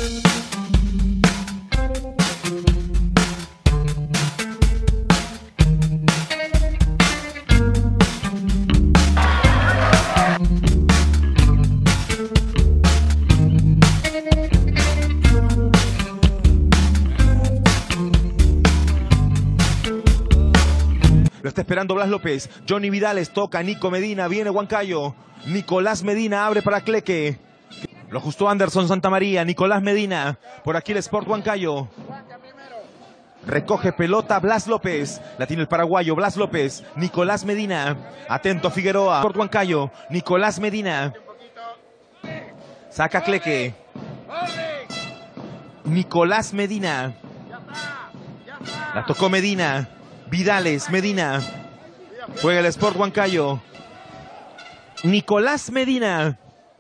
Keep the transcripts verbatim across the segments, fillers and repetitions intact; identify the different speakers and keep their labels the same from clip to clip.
Speaker 1: Lo está esperando Blas López. Johnny Vidales toca. Nico Medina. Viene Huancayo. Nicolás Medina abre para Cleque. Lo ajustó Anderson Santamaría. Nicolás Medina. Por aquí el Sport Huancayo. Recoge pelota Blas López. La tiene el paraguayo Blas López. Nicolás Medina. Atento Figueroa. Sport Huancayo. Nicolás Medina. Saca Cleque. Nicolás Medina. La tocó Medina. Vidales, Medina. Juega el Sport Huancayo. Nicolás Medina.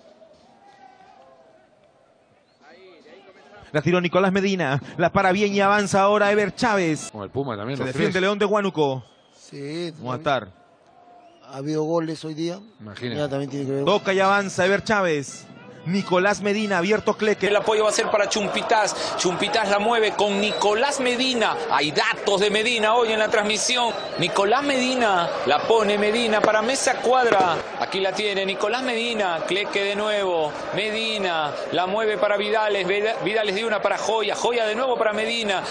Speaker 1: La tiró Nicolás Medina. La para bien y avanza ahora Ever Chávez.
Speaker 2: Como el Puma también.
Speaker 1: Se defiende tres. León de Huánuco.
Speaker 3: Sí.
Speaker 1: Vamos a estar.
Speaker 3: Ha habido goles hoy día.
Speaker 2: Imagínate.
Speaker 3: También tiene que ver.
Speaker 1: Toca y avanza Ever Chávez. Nicolás Medina, abierto Cleque.
Speaker 4: El apoyo va a ser para Chumpitaz. Chumpitaz la mueve con Nicolás Medina. Hay datos de Medina hoy en la transmisión. Nicolás Medina la pone Medina para Mesa Cuadra. Aquí la tiene Nicolás Medina. Cleque de nuevo. Medina la mueve para Vidales. Vidales de una para Joya. Joya de nuevo para Medina.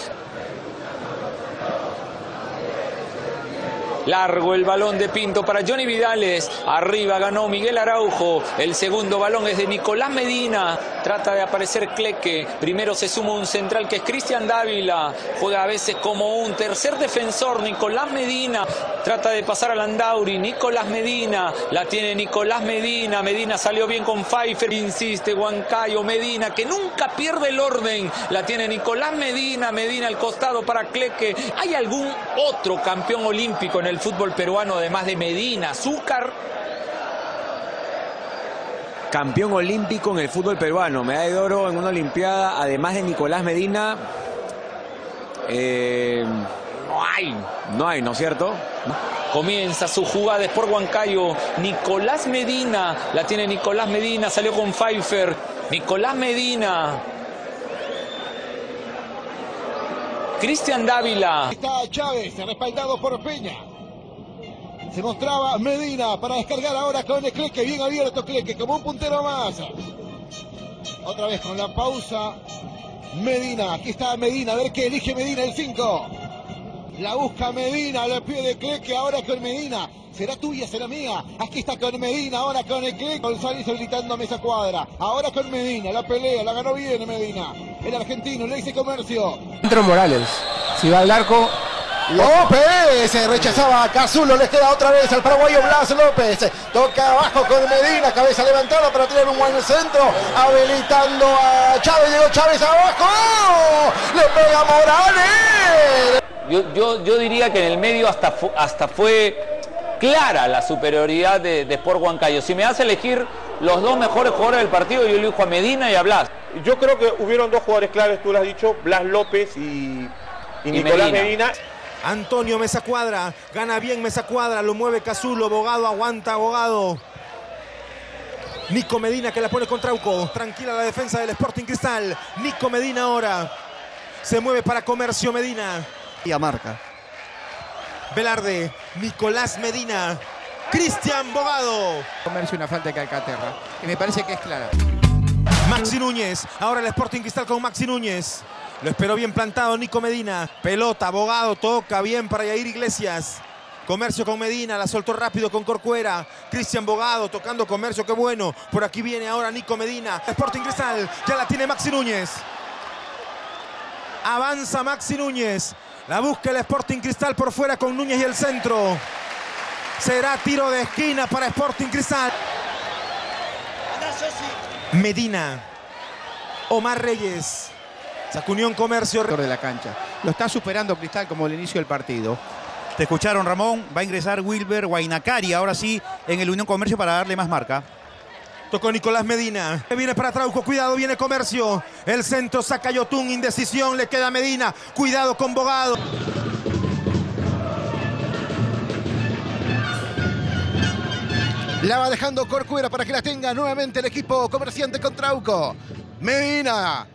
Speaker 4: Largo el balón de Pinto para Johnny Vidales. Arriba ganó Miguel Araujo. El segundo balón es de Nicolás Medina. Trata de aparecer Cleque. Primero se suma un central que es Cristian Dávila. Juega a veces como un tercer defensor. Nicolás Medina. Trata de pasar a Landauri. Nicolás Medina. La tiene Nicolás Medina. Medina salió bien con Pfeiffer. Insiste Huancayo. Medina que nunca pierde el orden. La tiene Nicolás Medina. Medina al costado para Cleque. ¿Hay algún otro campeón olímpico en el fútbol peruano además de Medina? Zúcar.
Speaker 5: Campeón olímpico en el fútbol peruano, medalla de oro en una olimpiada, además de Nicolás Medina. Eh, no hay, no hay, ¿no es cierto?
Speaker 4: Comienza su jugada por Huancayo. Nicolás Medina, la tiene Nicolás Medina, salió con Pfeiffer. Nicolás Medina. Cristian Dávila.
Speaker 6: Está Chávez, respaldado por Peña. Se mostraba Medina para descargar ahora con el Cleque, bien abierto Cleque, como un puntero más. Otra vez con la pausa. Medina, aquí está Medina, a ver qué elige Medina, el cinco. La busca Medina, le pide Cleque, ahora con Medina. ¿Será tuya, será mía? Aquí está con Medina, ahora con el Cleque. González gritando a Mesa Cuadra. Ahora con Medina, la pelea, la ganó bien Medina. El argentino, le dice Comercio.
Speaker 7: Centro Morales, si va al arco.
Speaker 6: López, rechazaba a Cazulo, les queda otra vez al paraguayo Blas López. Toca abajo con Medina, cabeza levantada para tirar un buen centro. Habilitando a Chávez, llegó Chávez abajo. Le pega Morales.
Speaker 4: Yo, yo, yo diría que en el medio hasta, fu hasta fue clara la superioridad de, de Sport Huancayo. Si me hace elegir los dos mejores jugadores del partido, yo elijo a Medina y a Blas.
Speaker 8: Yo creo que hubieron dos jugadores claves, tú lo has dicho, Blas López y, y, y Nicolás Medina.
Speaker 1: Medina. Antonio Mesa Cuadra, gana bien Mesa Cuadra, lo mueve Cazulo, Bogado aguanta, Bogado. Nico Medina que la pone con Trauco, tranquila la defensa del Sporting Cristal. Nico Medina ahora, se mueve para Comercio Medina.
Speaker 3: Y a marca.
Speaker 1: Velarde, Nicolás Medina, Cristian Bogado.
Speaker 7: Comercio una falta de Calcaterra, y me parece que es clara.
Speaker 1: Maxi Núñez, ahora el Sporting Cristal con Maxi Núñez. Lo esperó bien plantado Nico Medina. Pelota, Bogado, toca bien para Yair Iglesias. Comercio con Medina, la soltó rápido con Corcuera. Cristian Bogado tocando Comercio, qué bueno. Por aquí viene ahora Nico Medina. Sporting Cristal, ya la tiene Maxi Núñez. Avanza Maxi Núñez. La busca el Sporting Cristal por fuera con Núñez y el centro. Será tiro de esquina para Sporting Cristal. Medina. Omar Reyes. Saca Unión Comercio.
Speaker 7: De la cancha. Lo está superando Cristal como el inicio del partido.
Speaker 9: Te escucharon, Ramón. Va a ingresar Wilber Guainacari ahora sí en el Unión Comercio para darle más marca.
Speaker 1: Tocó Nicolás Medina. Viene para Trauco. Cuidado, viene Comercio. El centro saca Yotun. Indecisión. Le queda Medina. Cuidado con Bogado.
Speaker 6: La va dejando Corcuera para que la tenga nuevamente el equipo comerciante con Trauco. Medina.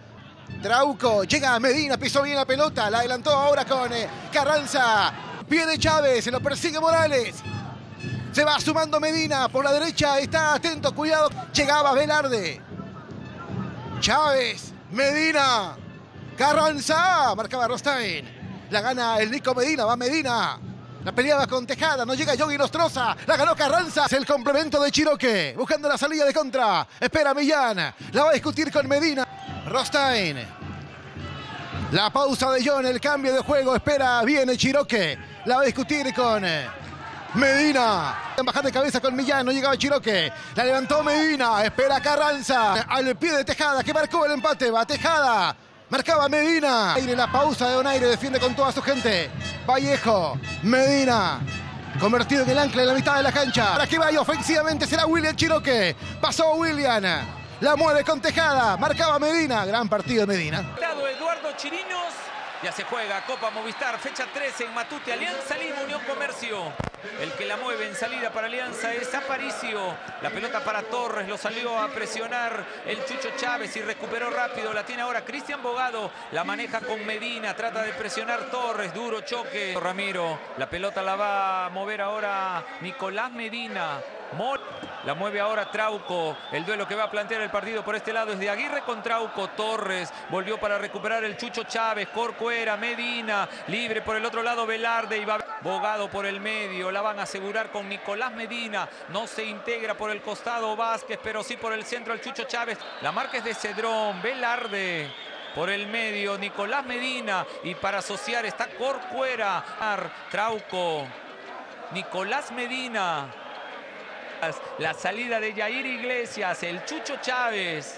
Speaker 6: Trauco, llega a Medina, pisó bien la pelota, la adelantó ahora con eh, Carranza. Pie de Chávez, se lo persigue Morales. Se va sumando Medina por la derecha, está atento, cuidado. Llegaba Velarde. Chávez, Medina, Carranza, marcaba Rostain. La gana el Nico Medina, va Medina. La peleaba con Tejada, no llega Yogi Nostroza, la ganó Carranza. Es el complemento de Chiroque, buscando la salida de contra. Espera Millán, la va a discutir con Medina. Rostain. La pausa de John, el cambio de juego, espera, viene Chiroque. La va a discutir con Medina. Bajar de cabeza con Millán, no llegaba Chiroque. La levantó Medina, espera Carranza. Al pie de Tejada, que marcó el empate, va Tejada. Marcaba Medina. La pausa de Donaire, defiende con toda su gente. Vallejo, Medina. Convertido en el ancla en la mitad de la cancha. Para que vaya ofensivamente será William Chiroque. Pasó William. La mueve con Tejada. Marcaba Medina. Gran partido de Medina.
Speaker 4: Eduardo Chirinos. Ya se juega Copa Movistar, fecha trece en Matute, Alianza Lima, Unión Comercio. El que la mueve en salida para Alianza es Aparicio. La pelota para Torres, lo salió a presionar el Chucho Chávez y recuperó rápido. La tiene ahora Cristian Bogado, la maneja con Medina, trata de presionar Torres, duro choque. Ramiro, la pelota la va a mover ahora Nicolás Medina. La mueve ahora Trauco. El duelo que va a plantear el partido por este lado es de Aguirre con Trauco. Torres volvió para recuperar el Chucho Chávez. Corcuera, Medina, libre por el otro lado Velarde y va Bogado por el medio. La van a asegurar con Nicolás Medina. No se integra por el costado Vázquez, pero sí por el centro el Chucho Chávez. La marca es de Cedrón. Velarde por el medio, Nicolás Medina. Y para asociar está Corcuera. Trauco, Nicolás Medina. La salida de Yair Iglesias, el Chucho Chávez,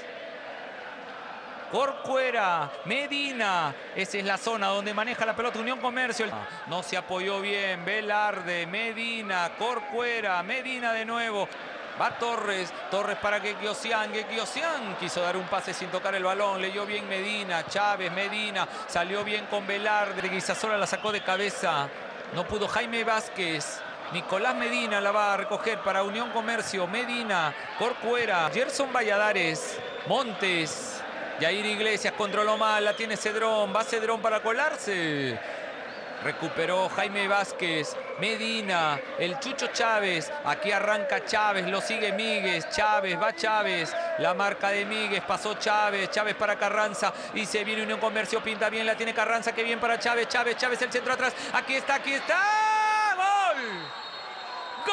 Speaker 4: Corcuera, Medina. Esa es la zona donde maneja la pelota Unión Comercio. No se apoyó bien, Velarde, Medina, Corcuera, Medina de nuevo. Va Torres, Torres para Gequiosian, Gequiosian quiso dar un pase sin tocar el balón, leyó bien Medina, Chávez, Medina, salió bien con Velarde, Guisasola la sacó de cabeza, no pudo Jaime Vázquez. Nicolás Medina la va a recoger para Unión Comercio. Medina, Corcuera, Gerson Valladares, Montes. Yair Iglesias controló mal, la tiene Cedrón. Va Cedrón para colarse. Recuperó Jaime Vázquez. Medina, el Chucho Chávez. Aquí arranca Chávez, lo sigue Míguez. Chávez, va Chávez. La marca de Míguez, pasó Chávez. Chávez para Carranza. Y se viene Unión Comercio, pinta bien, la tiene Carranza. Que bien para Chávez, Chávez, Chávez, el centro atrás. Aquí está, aquí está. ¡Gol!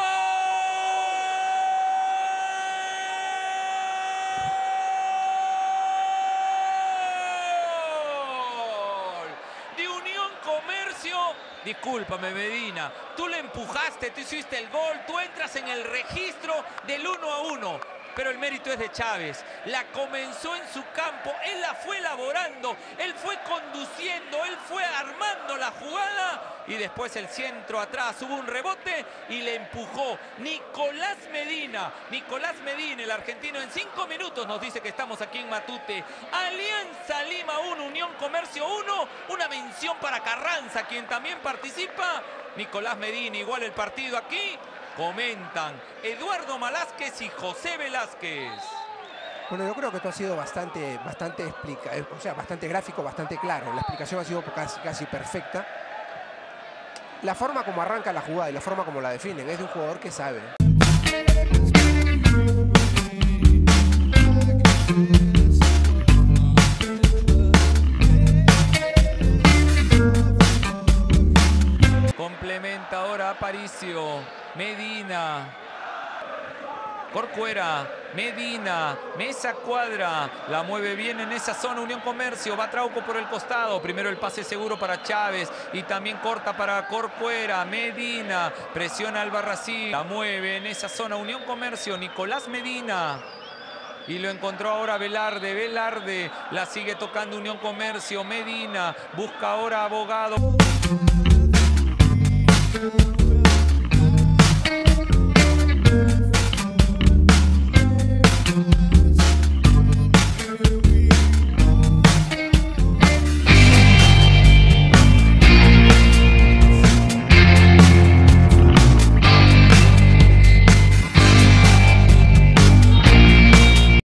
Speaker 4: De Unión Comercio. Discúlpame, Medina. Tú le empujaste, tú hiciste el gol. Tú entras en el registro del uno a uno. Pero el mérito es de Chávez. La comenzó en su campo, él la fue elaborando, él fue conduciendo, él fue armando la jugada y después el centro atrás, hubo un rebote y le empujó Nicolás Medina. Nicolás Medina, el argentino, en cinco minutos nos dice que estamos aquí en Matute. Alianza Lima uno, Unión Comercio uno. Una mención para Carranza, quien también participa. Nicolás Medina, igual el partido aquí. Comentan Eduardo Malásquez y José Velázquez.
Speaker 2: Bueno, yo creo que esto ha sido bastante, bastante explica, o sea, bastante gráfico, bastante claro. La explicación ha sido casi, casi perfecta. La forma como arranca la jugada y la forma como la definen es de un jugador que sabe.
Speaker 4: Complementa ahora Aparicio, Medina, Corcuera, Medina, Mesa Cuadra, la mueve bien en esa zona Unión Comercio, va Trauco por el costado, primero el pase seguro para Chávez y también corta para Corcuera, Medina, presiona Albarracín, la mueve en esa zona Unión Comercio, Nicolás Medina. Y lo encontró ahora Velarde, Velarde, la sigue tocando Unión Comercio, Medina, busca ahora a Bogado.